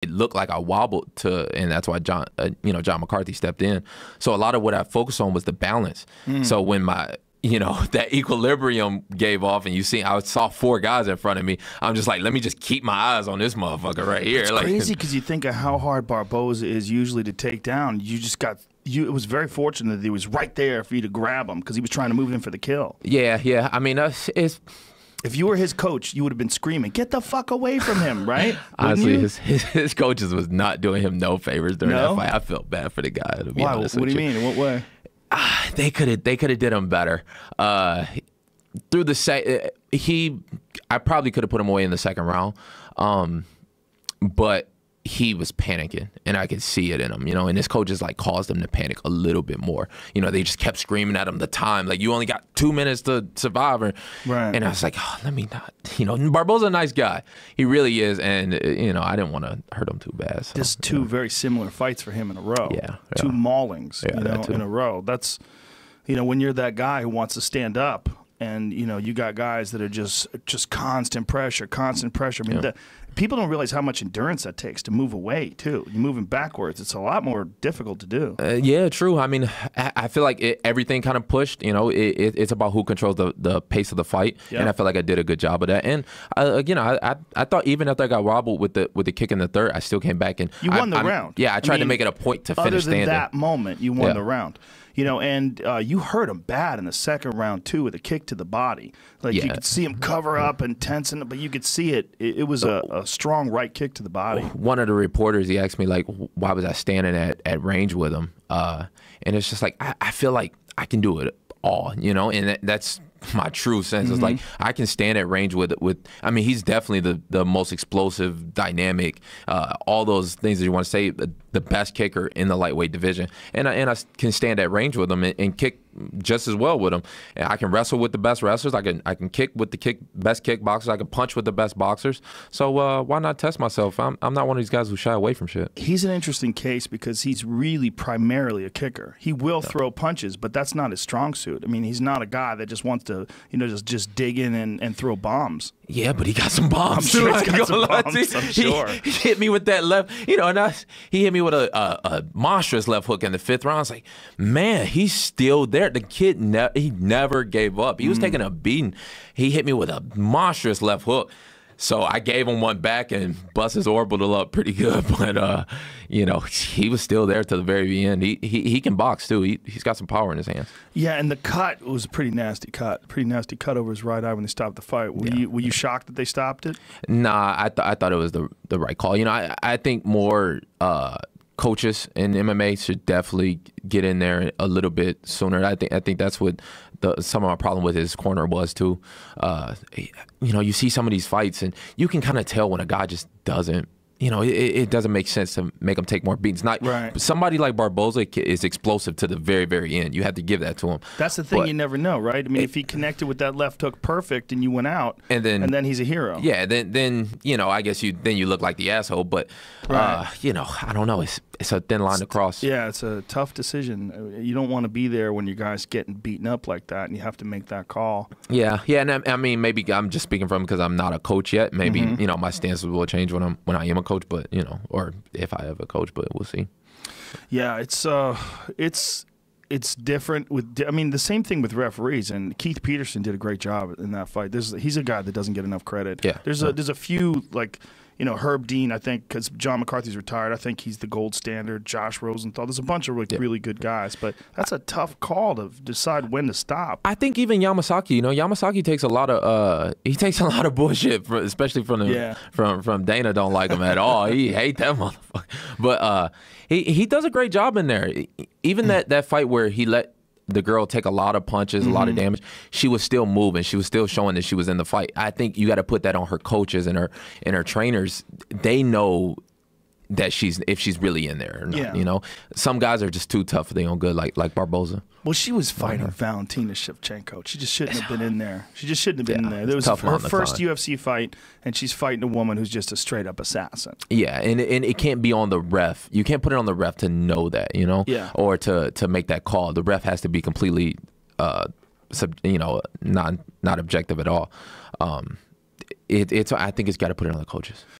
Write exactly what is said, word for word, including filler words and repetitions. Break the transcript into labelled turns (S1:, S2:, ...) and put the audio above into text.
S1: it looked like I wobbled to, and that's why John, uh, you know, John McCarthy stepped in. So a lot of what I focused on was the balance. Mm. So when my you know, that equilibrium gave off and you see, I saw four guys in front of me. I'm just like, let me just keep my eyes on this motherfucker right here.
S2: It's
S1: like,
S2: crazy because you think of how hard Barboza is usually to take down. You just got, you. It was very fortunate that he was right there for you to grab him because he was trying to move in for the kill.
S1: Yeah, yeah. I mean, uh, it's...
S2: If you were his coach, you would have been screaming, get the fuck away from him, right?
S1: Honestly, his, his his coaches was not doing him no favors during
S2: no?
S1: that fight. I felt bad for the guy, to be
S2: Why?
S1: honest
S2: What
S1: with
S2: do you
S1: you.
S2: mean? In what way?
S1: Uh, they could have they could have did him better. Uh, through the se he, I probably could have put him away in the second round, um, but he was panicking, and I could see it in him, you know. And his coaches like caused him to panic a little bit more. You know, they just kept screaming at him the time, like you only got two minutes to survive. Or,
S2: right.
S1: And I was like, oh, let me not. You know, Barboza's a nice guy, he really is, and you know, I didn't want to hurt him too bad. So,
S2: just two
S1: you know.
S2: very similar fights for him in a row.
S1: Yeah, yeah.
S2: Two maulings,
S1: yeah,
S2: you know, in a row. That's, you know, when you're that guy who wants to stand up. And, you know, you got guys that are just just constant pressure, constant pressure. I mean,
S1: yeah.
S2: the, people don't realize how much endurance that takes to move away, too. You're moving backwards. It's a lot more difficult to do.
S1: Uh, yeah, true. I mean, I, I feel like it, everything kind of pushed. You know, it, it, it's about who controls the, the pace of the fight. Yep. And I feel like I did a good job of that. And, uh, you know, I, I I thought even after I got wobbled with the with the kick in the third, I still came back. And
S2: you won
S1: I,
S2: the
S1: I,
S2: round.
S1: Yeah, I tried
S2: I mean,
S1: to make it a point to
S2: other
S1: finish
S2: than
S1: standing.
S2: that moment, you won
S1: yeah.
S2: the round. You know, and uh, you hurt him bad in the second round, too, with a kick to the body. Like,
S1: yeah.
S2: you could see him cover up and tense, but you could see it. It, it was a, a strong right kick to the body.
S1: One of the reporters, he asked me, like, why was I standing at, at range with him? Uh, and it's just like, I, I feel like I can do it all, you know? And that, that's my true sense. Mm-hmm. It's like, I can stand at range with, with I mean, he's definitely the, the most explosive, dynamic, uh, all those things that you want to say, the, the best kicker in the lightweight division. And I, and I can stand at range with him and, and kick just as well with him. And I can wrestle with the best wrestlers. I can I can kick with the kick best kickboxers. I can punch with the best boxers. So uh, why not test myself? I'm, I'm not one of these guys who shy away from shit.
S2: He's an interesting case because he's really primarily a kicker. He will yeah. throw punches, but that's not his strong suit. I mean, he's not a guy that just wants to, you know, just, just dig in and, and throw bombs.
S1: Yeah, but he got some bombs.
S2: I'm sure he's got some bombs, I'm sure.
S1: He, he hit me with that left, you know, and I, he hit me with a, a, a monstrous left hook in the fifth round. I was like, man, he's still there. The kid, ne he never gave up. He was mm. taking a beating. He hit me with a monstrous left hook. So I gave him one back and bust his orbital up pretty good. But, uh, you know, he was still there to the very end. He he, he can box, too. He, he's got some power in his hands.
S2: Yeah, and the cut was a pretty nasty cut. Pretty nasty cut over his right eye when they stopped the fight. Were, yeah. you, were you shocked that they stopped it?
S1: Nah, I, th I thought it was the, the right call. You know, I, I think more uh, coaches in M M A should definitely get in there a little bit sooner. I think I think that's what the, some of my problem with his corner was too. Uh, you know, you see some of these fights and you can kind of tell when a guy just doesn't. You know, it, it doesn't make sense to make him take more beats. Not
S2: right.
S1: Somebody like Barboza is explosive to the very, very end. You have to give that to him.
S2: That's the thing,
S1: but,
S2: you never know, right? I mean, it, if he connected with that left hook perfect and you went out,
S1: and then
S2: and then he's a hero.
S1: Yeah, then then you know, I guess you then you look like the asshole. But
S2: right.
S1: uh, you know, I don't know. It's it's a thin line
S2: it's,
S1: to cross.
S2: Yeah, it's a tough decision. You don't want to be there when your guy's getting beaten up like that, and you have to make that call.
S1: Yeah, yeah, and I, I mean, maybe I'm just speaking from because I'm not a coach yet. Maybe
S2: mm-hmm.
S1: you know, my stances will change when I'm when I am a coach. But you know. Or if I ever coach, but we'll see.
S2: Yeah, it's uh, it's it's different with. I mean, the same thing with referees. And Keith Peterson did a great job in that fight. There's he's a guy that doesn't get enough credit.
S1: Yeah,
S2: there's
S1: yeah.
S2: a there's a few like. You know, Herb Dean, I think, because John McCarthy's retired, I think he's the gold standard. Josh Rosenthal. There's a bunch of really,
S1: yeah.
S2: really good guys, but that's a tough call to decide when to stop.
S1: I think even Yamasaki, you know, Yamasaki takes a lot of uh, he takes a lot of bullshit, for, especially from the
S2: yeah.
S1: from from Dana. Don't like him at all. He hate that motherfucker. But uh, he he does a great job in there. Even that that fight where he let the girl take a lot of punches,
S2: mm-hmm.
S1: a lot of damage, she was still moving. She was still showing that she was in the fight. I think you got to put that on her coaches and her and her trainers. They know that she's if she's really in there or not.
S2: Yeah.
S1: You know, some guys are just too tough for their own good, like like Barboza.
S2: Well, she was fighting Valentina Shevchenko. She just shouldn't have been in there. She just shouldn't have been
S1: yeah,
S2: in there. There was
S1: her
S2: first
S1: time.
S2: U F C fight, and she's fighting a woman who's just a straight up assassin.
S1: Yeah, and and it can't be on the ref. You can't put it on the ref to know that, you know,
S2: yeah.
S1: or to to make that call. The ref has to be completely, uh, sub, you know, not not objective at all. Um, it, it's I think it's got to put it on the coaches.